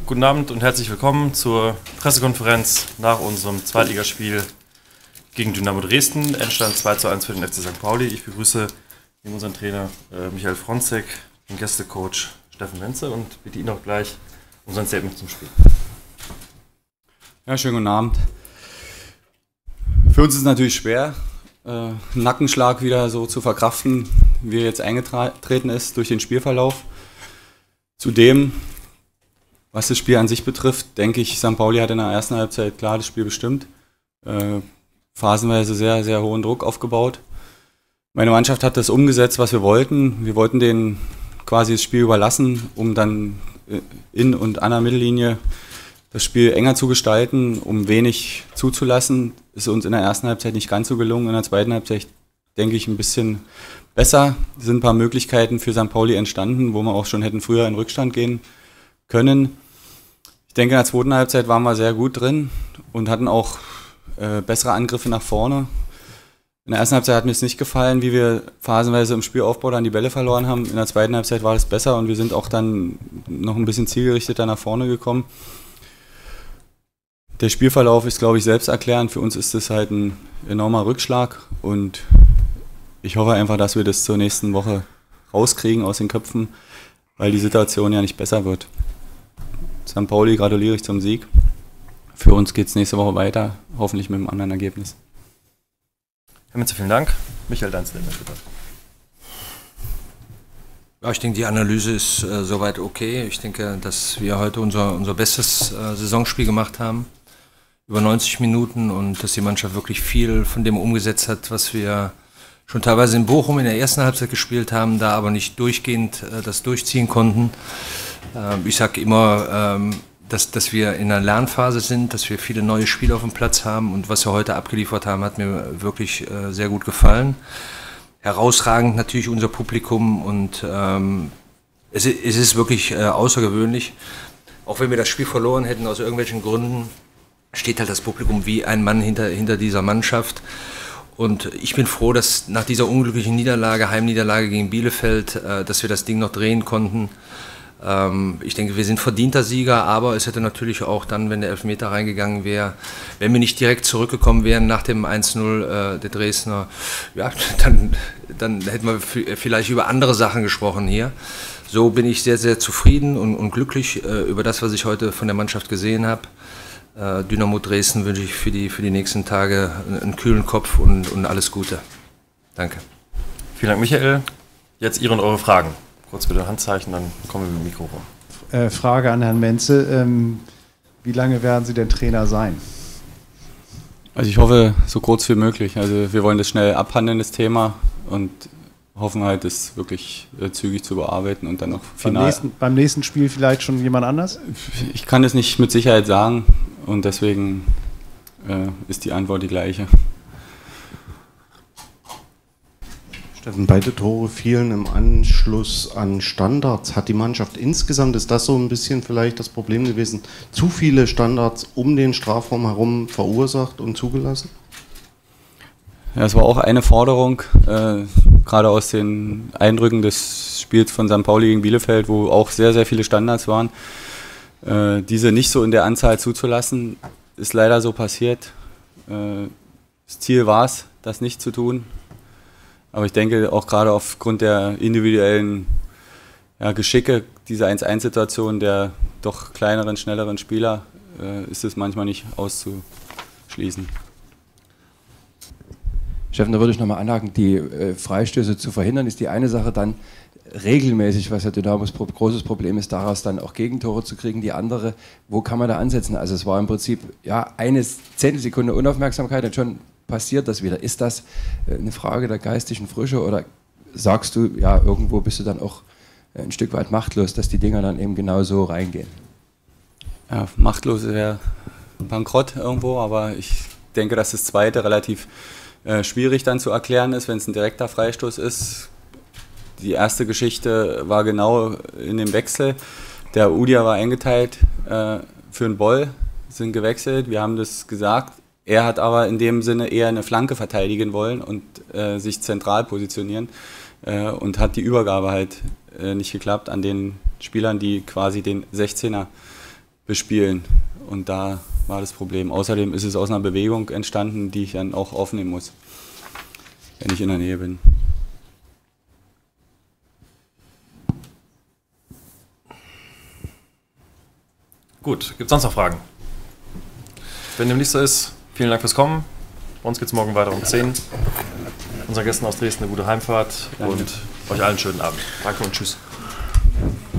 Guten Abend und herzlich willkommen zur Pressekonferenz nach unserem Zweitligaspiel gegen Dynamo Dresden. Endstand 2:1 für den FC St. Pauli. Ich begrüße unseren Trainer Michael Fronzek, den Gästecoach Steffen Wenze und bitte ihn auch gleich um sein Statement zum Spiel. Ja, schönen guten Abend. Für uns ist es natürlich schwer, einen Nackenschlag wieder so zu verkraften, wie er jetzt eingetreten ist durch den Spielverlauf. Zudem, was das Spiel an sich betrifft, denke ich, St. Pauli hat in der ersten Halbzeit klar das Spiel bestimmt. Phasenweise sehr, sehr hohen Druck aufgebaut. Meine Mannschaft hat das umgesetzt, was wir wollten. Wir wollten denen quasi das Spiel überlassen, um dann in und an der Mittellinie das Spiel enger zu gestalten, um wenig zuzulassen. Ist uns in der ersten Halbzeit nicht ganz so gelungen. In der zweiten Halbzeit denke ich ein bisschen besser. Es sind ein paar Möglichkeiten für St. Pauli entstanden, wo wir auch schon hätten früher in Rückstand gehen können. Ich denke, in der zweiten Halbzeit waren wir sehr gut drin und hatten auch bessere Angriffe nach vorne. In der ersten Halbzeit hat mir es nicht gefallen, wie wir phasenweise im Spielaufbau dann die Bälle verloren haben. In der zweiten Halbzeit war es besser und wir sind auch dann noch ein bisschen zielgerichteter nach vorne gekommen. Der Spielverlauf ist, glaube ich, selbsterklärend. Für uns ist es halt ein enormer Rückschlag und ich hoffe einfach, dass wir das zur nächsten Woche rauskriegen aus den Köpfen, weil die Situation ja nicht besser wird. St. Pauli gratuliere ich zum Sieg. Für uns geht es nächste Woche weiter, hoffentlich mit einem anderen Ergebnis. Herr Metze, vielen Dank. Michael, dein Statement bitte. Ja, ich denke, die Analyse ist soweit okay. Ich denke, dass wir heute unser bestes Saisonspiel gemacht haben, über 90 Minuten, und dass die Mannschaft wirklich viel von dem umgesetzt hat, was wir schon teilweise in Bochum in der ersten Halbzeit gespielt haben, da aber nicht durchgehend das durchziehen konnten. Ich sage immer, dass wir in einer Lernphase sind, dass wir viele neue Spiele auf dem Platz haben, und was wir heute abgeliefert haben, hat mir wirklich sehr gut gefallen. Herausragend natürlich unser Publikum, und es ist wirklich außergewöhnlich. Auch wenn wir das Spiel verloren hätten aus irgendwelchen Gründen, steht halt das Publikum wie ein Mann hinter dieser Mannschaft. Und ich bin froh, dass nach dieser unglücklichen Niederlage, Heimniederlage gegen Bielefeld, dass wir das Ding noch drehen konnten. Ich denke, wir sind verdienter Sieger, aber es hätte natürlich auch dann, wenn der Elfmeter reingegangen wäre, wenn wir nicht direkt zurückgekommen wären nach dem 1:0 der Dresdner, ja, dann hätten wir vielleicht über andere Sachen gesprochen hier. So bin ich sehr, sehr zufrieden und glücklich über das, was ich heute von der Mannschaft gesehen habe. Dynamo Dresden wünsche ich für die nächsten Tage einen kühlen Kopf und alles Gute. Danke. Vielen Dank, Michael. Jetzt Ihre und eure Fragen. Kurz bitte Handzeichen, dann kommen wir mit dem Mikro rum. Frage an Herrn Menze. Wie lange werden Sie denn Trainer sein? Also ich hoffe, so kurz wie möglich. Also wir wollen das schnell abhandeln, das Thema, und hoffen halt, das wirklich zügig zu bearbeiten und dann noch final. Beim nächsten Spiel vielleicht schon jemand anders? Ich kann es nicht mit Sicherheit sagen und deswegen ist die Antwort die gleiche. Steffen, beide Tore fielen im Anschluss an Standards. Hat die Mannschaft insgesamt, ist das so ein bisschen vielleicht das Problem gewesen, zu viele Standards um den Strafraum herum verursacht und zugelassen? Ja, es war auch eine Forderung, gerade aus den Eindrücken des Spiels von St. Pauli gegen Bielefeld, wo auch sehr, sehr viele Standards waren. Diese nicht so in der Anzahl zuzulassen, ist leider so passiert. Das Ziel war es, das nicht zu tun. Aber ich denke, auch gerade aufgrund der individuellen Geschicke, dieser 1:1-Situation der doch kleineren, schnelleren Spieler, ist es manchmal nicht auszuschließen. Steffen, da würde ich nochmal anhaken, die Freistöße zu verhindern, ist die eine Sache. Dann regelmäßig, was ja Dynamos großes Problem ist, daraus dann auch Gegentore zu kriegen. Die andere, wo kann man da ansetzen? Also es war im Prinzip eine Zehntelsekunde Unaufmerksamkeit und schon passiert das wieder. Ist das eine Frage der geistigen Frische oder sagst du, ja, irgendwo bist du dann auch ein Stück weit machtlos, dass die Dinger dann eben genau so reingehen? Ja, machtlos wäre bankrott irgendwo, aber ich denke, dass das zweite relativ schwierig dann zu erklären ist, wenn es ein direkter Freistoß ist. Die erste Geschichte war genau in dem Wechsel. Der Udia war eingeteilt für einen Boll, sind gewechselt, wir haben das gesagt. Er hat aber in dem Sinne eher eine Flanke verteidigen wollen und sich zentral positionieren und hat die Übergabe halt nicht geklappt an den Spielern, die quasi den 16er bespielen. Und da war das Problem. Außerdem ist es aus einer Bewegung entstanden, die ich dann auch aufnehmen muss, wenn ich in der Nähe bin. Gut, gibt es sonst noch Fragen? Wenn dem nicht so ist, vielen Dank fürs Kommen. Bei uns geht es morgen weiter um 10. Unseren Gästen aus Dresden eine gute Heimfahrt und euch allen einen schönen Abend. Danke und tschüss.